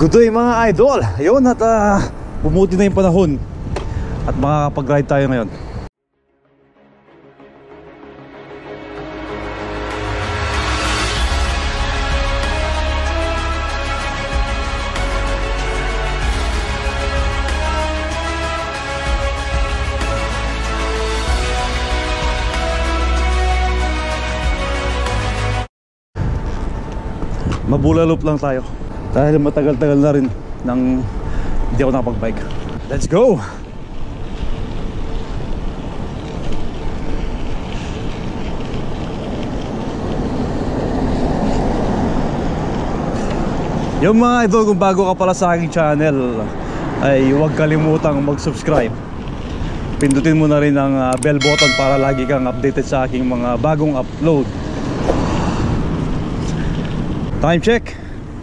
Good day mga idol. Ayun at bumuti na yung panahon at makakapag-ride tayo ngayon. Mahboula loop lang tayo dahil matagal-tagal na rin nang hindi ako nakapag-bike. Let's go! Yung mga idol, kung bago ka pala sa aking channel ay huwag kalimutang mag-subscribe. Pindutin mo na rin ang bell button para lagi kang updated sa aking mga bagong upload. Time check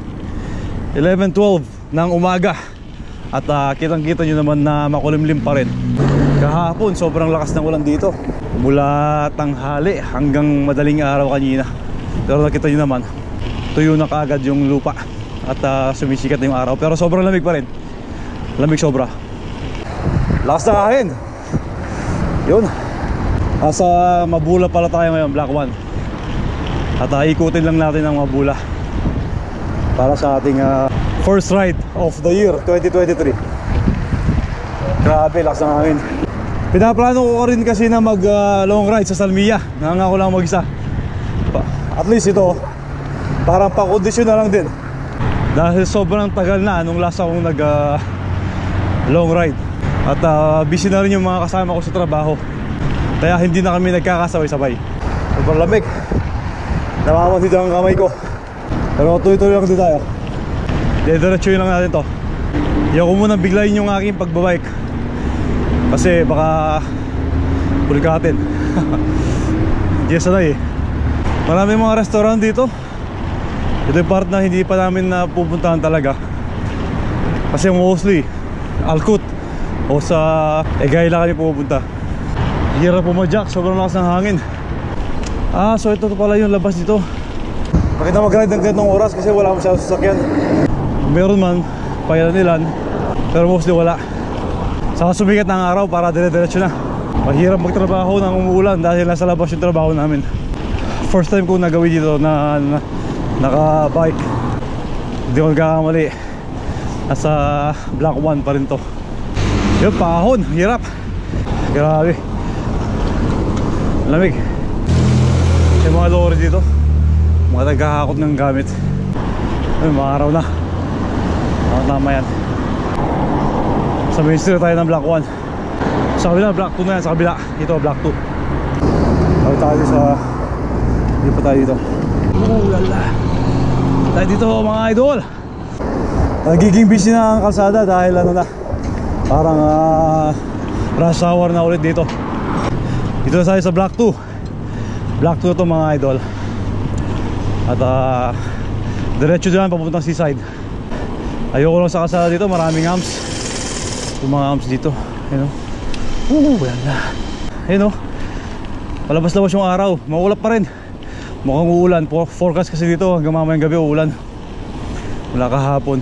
11:12 ng umaga. At kitang-kita nyo naman na makulimlim pa rin. Kahapon sobrang lakas ng ulan dito, mula tanghali hanggang madaling araw kanina. Pero nakita nyo naman, tuyo na kaagad yung lupa at sumisikat na yung araw. Pero sobrang lamig pa rin. Lamig sobra. Lakas na kahin. Yun, nasa Mahboula pala tayo ngayon, Block 1. At ikutin lang natin ang Mahboula para sa ating first ride of the year 2023. Grabe, lakas ng hangin. Pinaplano ko rin kasi na mag long ride sa Salmiya. Nangangako lang mag-isa. At least ito parang pakondisyon na lang din, dahil sobrang tagal na nung last akong nag long ride. At busy na rin yung mga kasama ko sa trabaho, kaya hindi na kami nagkakasabay-sabay. Sobrang lamig, namaman dito ang kamay ko. Pero tuloy-tuloy lang dito tayo. Diretsuin lang natin to. Hindi ako muna biglayin yung aking pagbabike kasi baka pulgatin. Hindi sanay eh. Marami mga restaurant dito. Ito yung part na hindi pa namin napupuntahan talaga, kasi mostly Alkut o sa Egay lang kami pupunta. Hirap pumadyak, sobrang lakas ng hangin. So ito pala yung labas dito. Bakit na mag-ride ng ganitong oras kasi wala masyadong sasakyan. Meron man, pailan-ilan, pero mostly wala. Saka sumikat na ang araw para dire-diretso na. Mahirap magtrabaho nang umuulan dahil nasa labas yung trabaho namin. First time ko nagawin dito na naka-bike. Hindi ko nagkakamali. Nasa Block 1 pa rin to. Yung pahon, hirap. Grabe, lamig. Yung mga lorry dito, mga nagkakakot ng gamit. Ay, mga araw na. Tama yan. Sa main street tayo ng Block 1. Sa kabila, Block 2 na yan. Sa kabila, ito Block 2. Tayo tayo sa... Hindi pa tayo dito. Lala. Tayo dito mga idol. Nagiging busy na ang kalsada dahil ano na, parang rush hour na ulit dito. Dito na tayo sa Block 2. Block 2 to mga idol. At diretso dyan papuntang seaside. Ayoko lang sa kalsada dito, maraming humps. Yung mga humps dito, yun o. Wala. Yun o, palabas-labas yung araw. Maulap pa rin, mukhang uulan. Forecast kasi dito hanggang mamayang gabi uulan. Wala kahapon.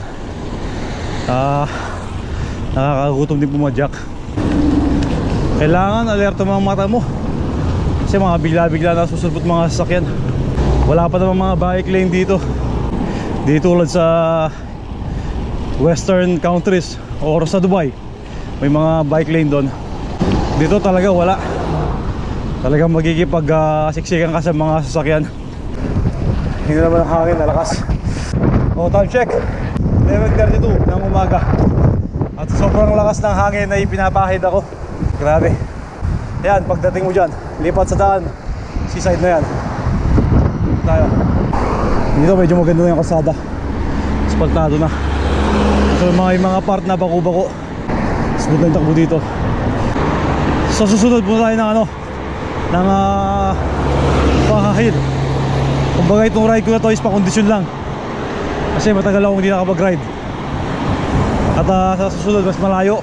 Nakakagutom din pumadyak. Kailangan alerto mga mata mo, kasi mga bigla-bigla na susulpot mga sasakyan. Wala pa naman mga bike lane dito. Dito tulad sa western countries or sa Dubai, may mga bike lane doon. Dito talaga wala. Talagang magkikipag-siksikan ka sa mga sasakyan. Hindi naman ang hangin, nalakas. Time check 11:32 ng umaga. At sobrang lakas ng hangin na ipinapahid ako. Grabe. Ayan, pagdating mo dyan, lipat sa daan, seaside na yan. Tayo. Dito medyo maganda na yung kalsada, asfaltado na. So mga part na bako-bako, smooth na yung takbo dito. So susunod po tayo ng ng pahahid. Kumbaga itong ride ko na to is pakondisyon lang, kasi matagal akong hindi nakapag-ride. At sa susunod mas malayo,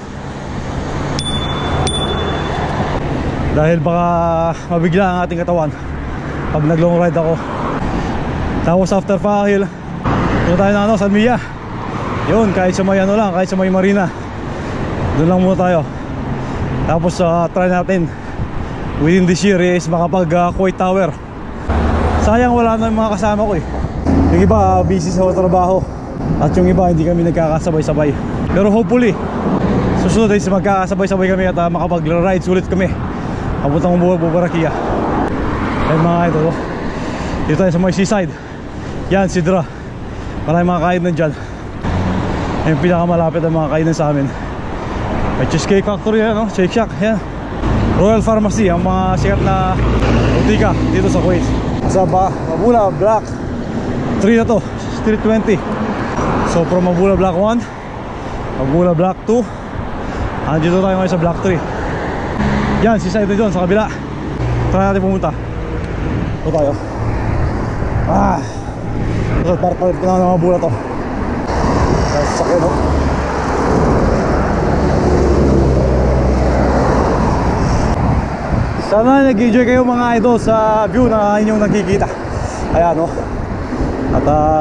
dahil baka mabigla ang ating katawan pag nag-long ride ako. Tapos after Fahil, punta tayo na Salmiya. Yun, kahit sa may ano lang, kahit sa may marina, doon lang muna tayo. Tapos try natin within this year is makapag Kuwait Tower. Sayang wala na yung mga kasama ko eh. Yung iba busy sa trabaho, at yung iba hindi kami nagkakasabay-sabay. Pero hopefully susunod is magkakasabay-sabay kami at makapag-rides ulit kami papuntang Bubarakia. Ayun mga idol, dito tayo sa may seaside. Yan, Sidra. Maraming mga kainan dyan. Yung pinakamalapit ang mga kainan sa amin. May Cheesecake Factory yan, no? Shake Shack, yan. Royal Pharmacy, ang mga sikat na butika dito sa Kuwait. Sa Mahboula Block 3 na to, Street 20. So from Mahboula Block 1, Mahboula Block 2, andito tayo ngayon sa Block 3. Yan, seaside na dyan sa kabila. Try natin pumunta. Ito tayo. Ito, palit ko na ng Mahboula to. Sakit, no? Sana nag-enjoy kayo mga idol sa view na inyong nakikita. Ayan, no? At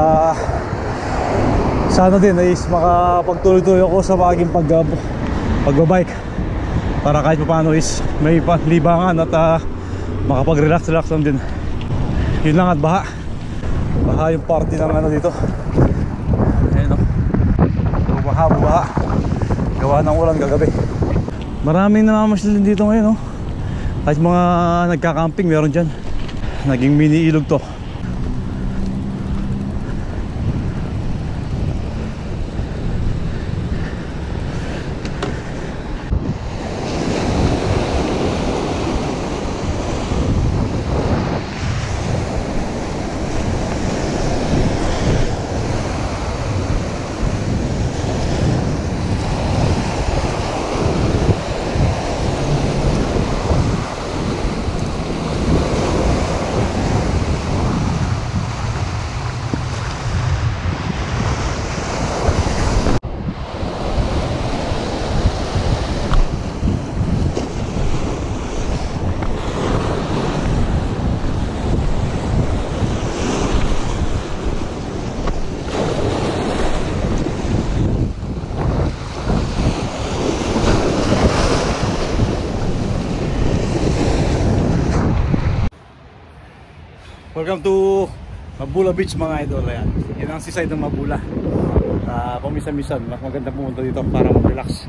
sana din is makapagtuloy-tuloy ako sa aking pagbabike, para kahit paano is may libangan at makapag-relax lang din. Yun lang, at baha yung party ng ano dito. Ayan, no? Baha gawa ng ulan kagabi. Maraming namamasyal din dito ngayon, no? Kahit mga nagka-camping meron dyan. Naging mini ilog to. Welcome to Mahboula Beach mga idol. Ayan, yan ang seaside ng Mahboula. Pamisa-misan, mas maganda pumunta dito para mag-relax.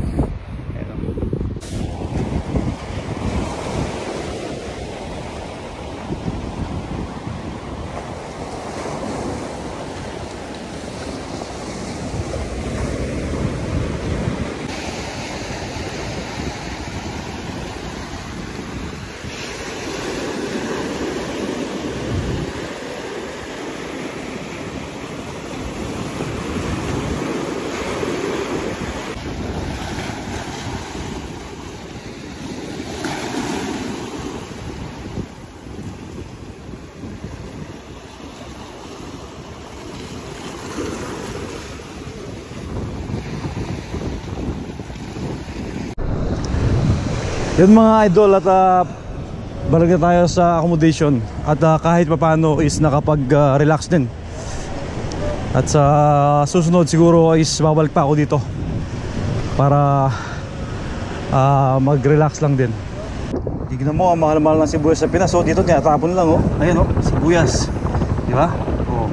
Yun mga idol, at balik na tayo sa accommodation. At kahit papano is nakapag-relax din. At sa susunod siguro is babalik pa ako dito para mag-relax lang din. Tignan mo, ang mahal-mahal ng sibuyas sa Pinas. So dito tinatapon lang, oh. Ayan, oh, sibuyas. Di ba? Oh.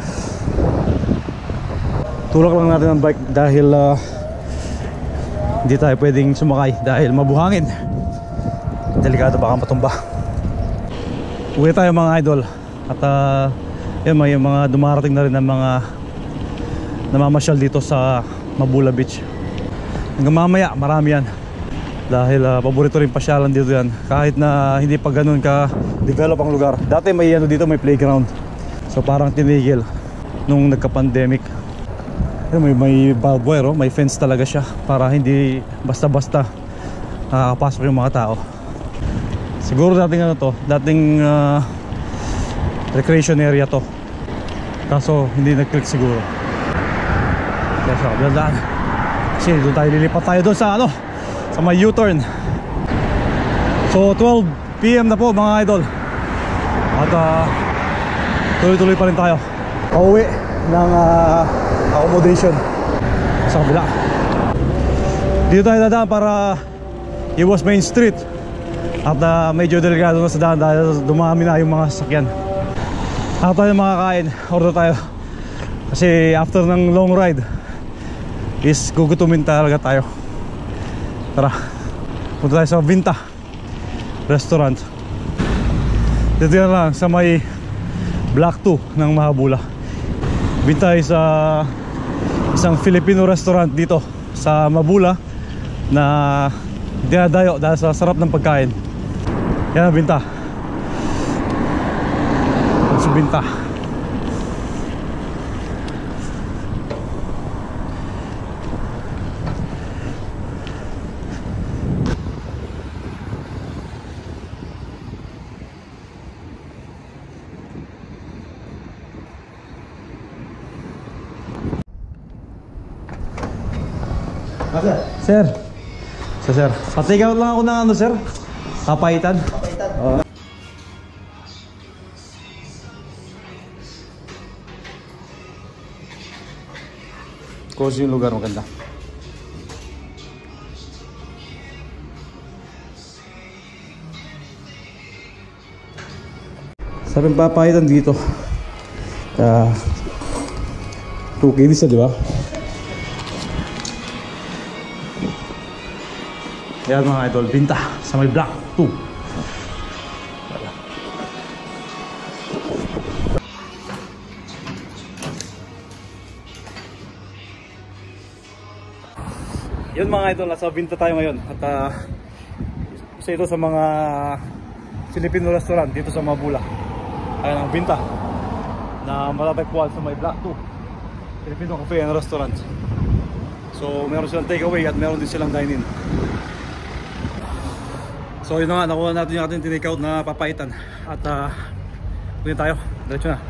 Tulak lang natin ang bike dahil hindi tayo pwedeng sumakay dahil mabuhangin. Delikado, baka matumba. Uwi tayo mga idol. At yun, may mga dumarating na rin ng mga namamasyal dito sa Mahboula Beach. Hanggang mamaya marami yan, dahil paborito rin pasyalan dito yan. Kahit na hindi pa ganun ka develop ang lugar. Dati may ano dito, may playground. So parang tinigil nung nagka-pandemic. May barbed wire, oh. May fence talaga siya para hindi basta-basta nakakapasok yung mga tao. Siguro dating ano to, dating recreation area to. Kaso hindi nag-click siguro. Kaya sa kabilaan. Kasi doon tayo, lilipat tayo doon sa ano, sa may U-turn. So 12 PM na po mga idol. At tuloy-tuloy pa rin tayo. Pauwi ng accommodation sa kabila. Dito tayo dadaan para iwas main street. At medyo delikado na sa daan dahil dumami na yung mga sasakyan. Ako tayo makakain, order tayo. Kasi after ng long ride is gugutumin talaga tayo. Tara, punta tayo sa Vinta Restaurant. Dito yan lang sa may Block 2 ng Mahboula. Vinta is isang Filipino restaurant dito sa Mahboula na dinadayo dahil sa sarap ng pagkain. Yan ang Vinta. Sa Vinta. Sir. Sir. Pa-take out lang ako ng ano, sir? Papaitan. Papaitan. Cozy yung lugar, maganda. Sabi yung papaitan dito. 2K isa, di ba? Yan mga idol, Vinta sa may Block 2. Yun mga idol, nasa Vinta tayo ngayon. At isa ito sa mga Filipino restaurant dito sa Mahboula. Ayan ang Vinta na matatagpuan sa may Block 2 Filipino Cafe and Restaurant. So meron silang takeaway at meron din silang dine-in. So yun na nga, nakuha natin yung ating tinake out na papaitan. At kunin tayo, diretso na.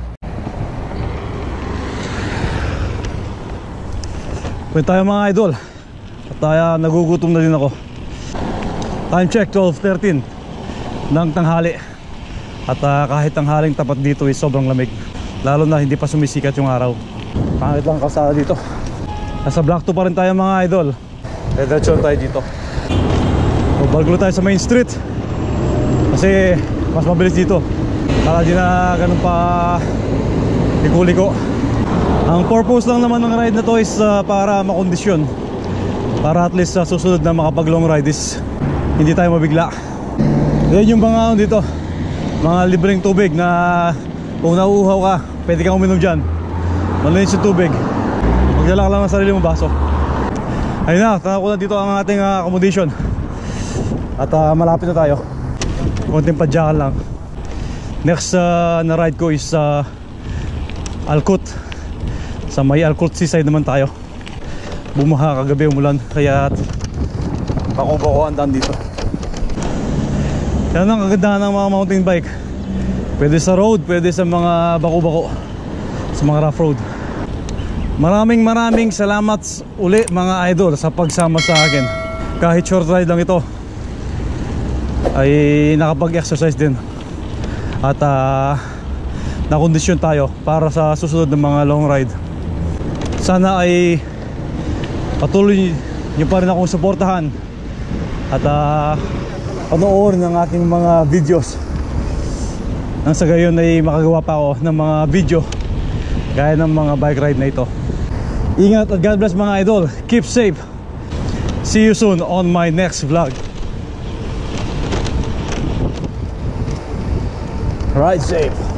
Kunin tayo mga idol. At nagugutom na din ako. Time check 12:13 ng tanghali. At kahit tanghaling tapat dito ay sobrang lamig. Lalo na hindi pa sumisikat yung araw. Pangit lang kalsada dito. Nasa Block 2 pa rin tayo mga idol. Diretso tayo dito. Balgulo tayo sa main street kasi mas mabilis dito para di na ganun pa liko-liko. Ang purpose lang naman ng ride na to is para makondisyon, para at least sa susunod na makapag long ride is hindi tayo mabigla. Yan yung mga dito, mga libreng tubig na kung nauuhaw ka pwede kang uminom dyan. Malinis yung tubig, magdala ka lang ng sarili mong baso. Ayun na, tanaw ko na dito ang ating accommodation. At malapit na tayo. Konting padyakan lang. Next na ride ko is Alcott. Sa may Alcott seaside naman tayo. Bumaha kagabi, umulan. Kaya bako-bako ang daan dito. Yan ang kagandahan ng mga mountain bike. Pwede sa road, pwede sa mga bako-bako, sa mga rough road. Maraming salamat uli mga idol sa pagsama sa akin. Kahit short ride lang ito ay nakapag-exercise din. At nakondisyon tayo para sa susunod ng mga long ride. Sana ay patuloy nyo pa rin akong suportahan at panoorin ng aking mga videos. Nang sa gayon ay makagawa pa ako ng mga video gaya ng mga bike ride na ito. Ingat at God bless mga idol. Keep safe. See you soon on my next vlog. Ride safe.